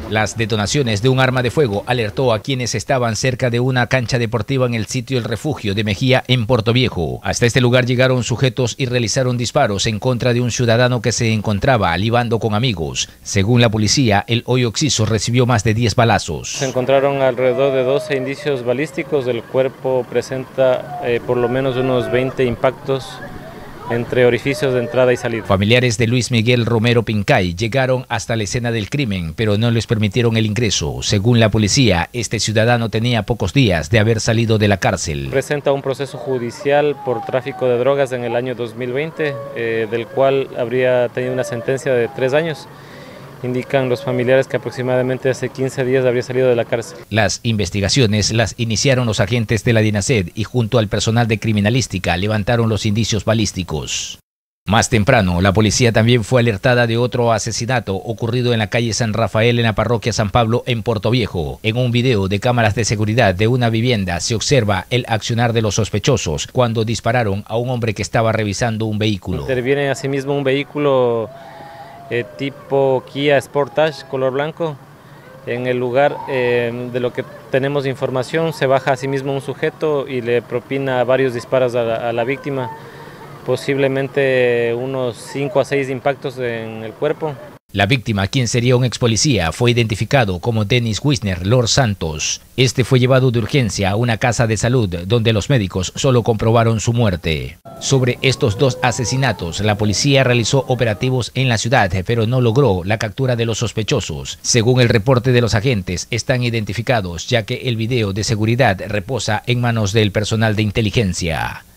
Las detonaciones de un arma de fuego alertó a quienes estaban cerca de una cancha deportiva en el sitio El Refugio de Mejía, en Portoviejo. Hasta este lugar llegaron sujetos y realizaron disparos en contra de un ciudadano que se encontraba libando con amigos. Según la policía, el hoy occiso recibió más de 10 balazos. Se encontraron alrededor de 12 indicios balísticos. El cuerpo presenta por lo menos unos 20 impactos entre orificios de entrada y salida. Familiares de Luis Miguel Romero Pincay llegaron hasta la escena del crimen, pero no les permitieron el ingreso. Según la policía, este ciudadano tenía pocos días de haber salido de la cárcel. Presenta un proceso judicial por tráfico de drogas en el año 2020, del cual habría tenido una sentencia de 3 años. Indican los familiares que aproximadamente hace 15 días habría salido de la cárcel. Las investigaciones las iniciaron los agentes de la DINASED y junto al personal de criminalística levantaron los indicios balísticos. Más temprano, la policía también fue alertada de otro asesinato ocurrido en la calle San Rafael en la parroquia San Pablo en Portoviejo. En un video de cámaras de seguridad de una vivienda se observa el accionar de los sospechosos cuando dispararon a un hombre que estaba revisando un vehículo. Interviene asimismo un vehículo tipo Kia Sportage color blanco. En el lugar de lo que tenemos información, se baja asimismo un sujeto y le propina varios disparos a la víctima, posiblemente unos 5 a 6 impactos en el cuerpo. La víctima, quien sería un ex policía, fue identificado como Dennis Wisner Lord Santos. Este fue llevado de urgencia a una casa de salud donde los médicos solo comprobaron su muerte. Sobre estos dos asesinatos, la policía realizó operativos en la ciudad, pero no logró la captura de los sospechosos. Según el reporte de los agentes, están identificados ya que el video de seguridad reposa en manos del personal de inteligencia.